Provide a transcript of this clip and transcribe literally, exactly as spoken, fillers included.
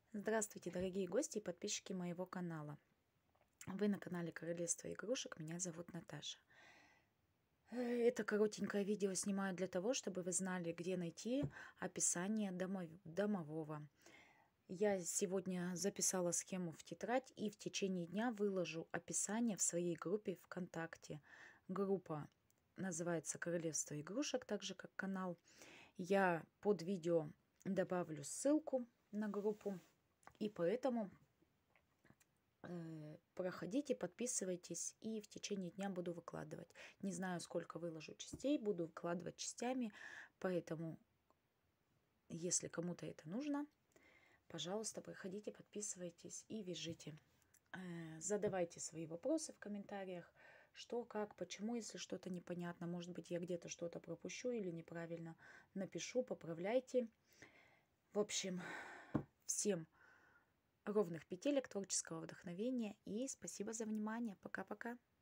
Здравствуйте, дорогие гости и подписчики моего канала. Вы на канале Королевство игрушек, меня зовут Наташа. Э, Это коротенькое видео снимаю для того, чтобы вы знали, где найти описание домов- домового. Я сегодня записала схему в тетрадь и в течение дня выложу описание в своей группе ВКонтакте. Группа называется Королевство игрушек, так же как канал. Я под видео добавлю ссылку на группу. И поэтому э, проходите, подписывайтесь, и в течение дня буду выкладывать. Не знаю, сколько выложу частей, буду выкладывать частями, поэтому, если кому-то это нужно, пожалуйста, проходите, подписывайтесь и вяжите. Э, задавайте свои вопросы в комментариях, что, как, почему, если что-то непонятно. Может быть, я где-то что-то пропущу или неправильно напишу, поправляйте. В общем, всем ровных петелек, творческого вдохновения и спасибо за внимание. Пока-пока.